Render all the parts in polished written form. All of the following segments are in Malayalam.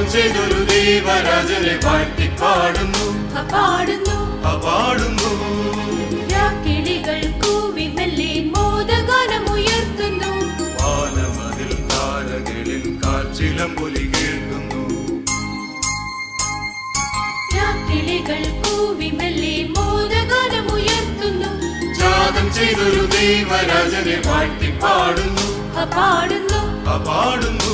ജാതം ചെയ്തൊരു ദൈവരാജനെ വാഴ്ത്തി പാടുന്നു പാടുന്നു പാടുന്നു. കിളികൾ കൂവി മെല്ലെ മോദഗാനമുയർത്തുന്നു. വാനമതിൽ താരകളിൽ കാച്ചിലമ്പൊലി കേൾക്കുന്നു. കിളികൾ കൂവി മെല്ലെ മോദഗാനമുയർത്തുന്നു. ജാതം ചെയ്തൊരു ദൈവരാജനെ വാഴ്ത്തി പാടുന്നു പാടുന്നു പാടുന്നു.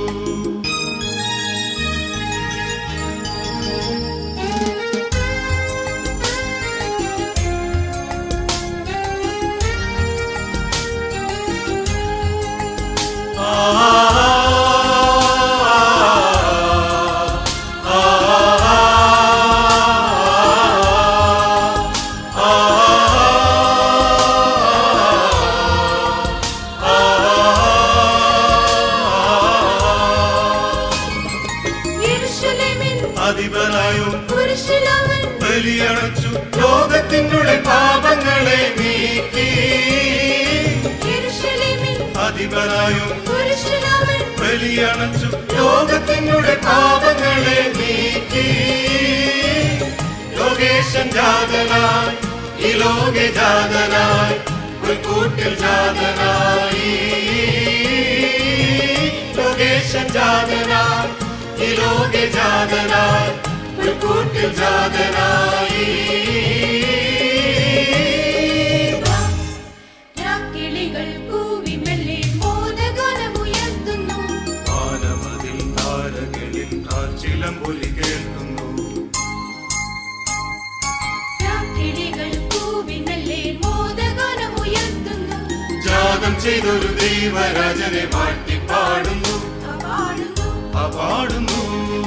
ബലിയണച്ചു ലോകത്തിനുടെ പാപങ്ങളെ നീക്കി. അധിപനായും ബലിയണച്ചു ലോകത്തിനുടെ പാപങ്ങളെ നീക്കി. ലോകേശൻ ജാതനായി ഈ ലോകെ ജാതനായി പുൽക്കൂട്ടിൽ ജാതനായി. ലോകേശൻ ജാതനായി ഈ ലോകെ ജാതനായി പുൽക്കൂട്ടിൽ ജാതനായി. കിളികൾ കൂവി മെല്ലെ മോദഗാനമുയർത്തുന്നു. വാനമതിൽ താരകളിൽ കാച്ചിലമ്പൊലി കേൾക്കുന്നു. കിളികൾ കൂവി മെല്ലെ മോദഗാനമുയർത്തുന്നു. ജാതം ചെയ്തൊരു ദൈവരാജനെ വാഴ്ത്തി പാടുന്നു പാടുന്നു പാടുന്നു.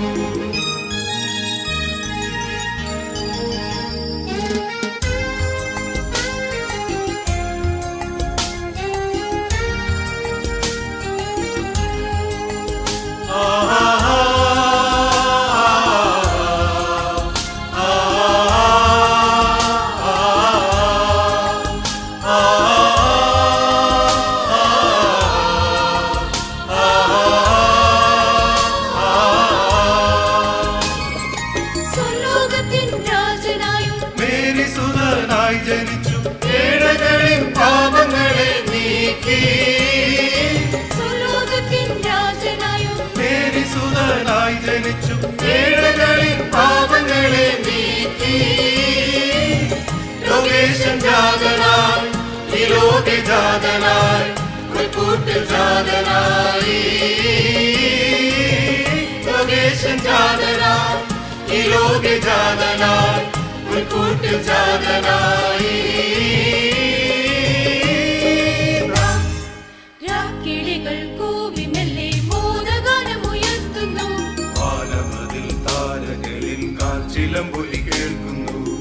ഈ ലോകെ ജാതനായി പുൽക്കൂട്ടിൽ ജാതനായി. ലോകേശൻ ജാതനായി ഈ ലോകെ ജാതനായി പുൽക്കൂട്ടിൽ ജാതനായി. കിളികൾ കൂവി മെല്ലെ മോദഗാനമുയർത്തുന്നു. വാനമതിൽ താരകളിൽ കാച്ചിലമ്പൊലി കേൾക്കുന്നു.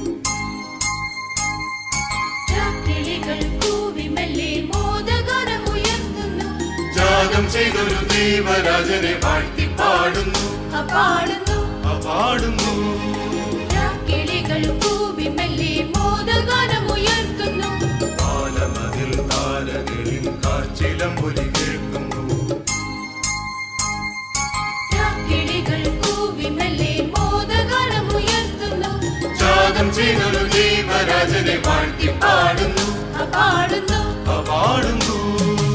കിളികൾ കൂവി മെല്ലെ മോദഗാനമുയർത്തുന്നു. ജാതം ചെയ്തൊരു ദൈവരാജനെ വാഴ്ത്തി പാടുന്നു പാടുന്നു പാടുന്നു. കിളികൾ കൂവി മെല്ലെ മോദഗാനമുയർത്തുന്നു. വാനമതിൽ താരകളിൽ കാച്ചിലമ്പൊലി കേൾക്കുന്നു. കിളികൾ കൂവി മെല്ലെ മോദഗാനമുയർത്തുന്നു. ജാതം ചെയ്തൊരു ദൈവരാജനെ വാഴ്ത്തി പാടുന്നു പാടുന്നു പാടുന്നു.